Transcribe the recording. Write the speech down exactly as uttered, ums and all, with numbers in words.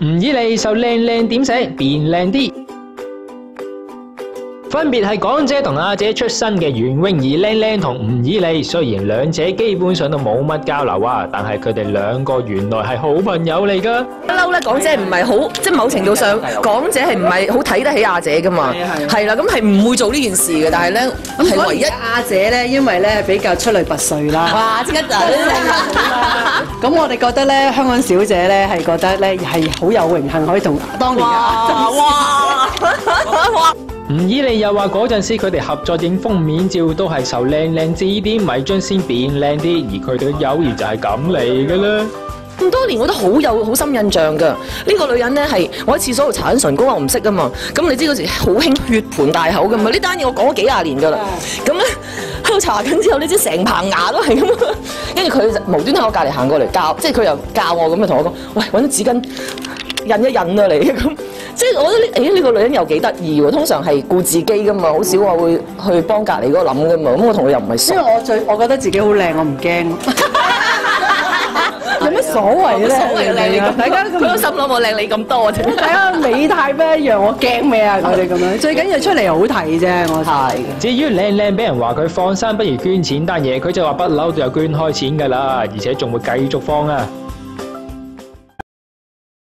吳以莉受靚靚點醒變靚啲。分別係港姐同阿姐出身嘅袁詠儀靚靚同吳以莉，雖然兩者基本上都冇乜交流啊，但係佢哋兩個原來係好朋友嚟噶。 不嬲咧，港姐唔係好，即係某程度上，港姐係唔係好睇得起阿姐噶嘛？係啦，咁係唔會做呢件事嘅，但係咧係唯一阿姐咧，因為咧比較出類拔萃啦。 哇！即刻就咁我哋覺得咧，香港小姐咧係覺得咧係好有榮幸可以同當年嘅阿珍哇哇！ 吳以莉又話嗰陣時佢哋合作影封面照都係受靚靚指點迷津先變靚啲，而佢哋嘅友誼就係咁嚟嘅啦。 咁多年我都好有好深印象㗎。呢、這個女人咧係我喺廁所度搽緊唇膏，我唔識㗎嘛。咁你知嗰時好興血盆大口㗎嘛？呢單嘢我講咗幾廿年㗎啦。咁咧喺度搽緊之後，你知成棚牙都係咁。跟住佢就無端喺我隔離行過嚟教，即係佢又教我咁樣同我講：喂，揾啲紙巾印一印啊你咁。即係我覺得呢，誒呢個女人又幾得意喎。通常係顧自己噶嘛，好少話會去幫隔離嗰個諗噶嘛。咁我同佢又唔係熟。 因為我最我覺得自己好靚，我唔驚。有乜所謂咧？ 所謂靚你咁，大家佢都心諗我靚你咁多啫。 大家美態咩一樣，我驚咩啊？我哋咁樣，最緊要出嚟好睇啫。我係。 至於靚靚俾人話佢放生不如捐錢單嘢，佢就話不嬲都有捐開錢㗎啦，而且仲會繼續放啊。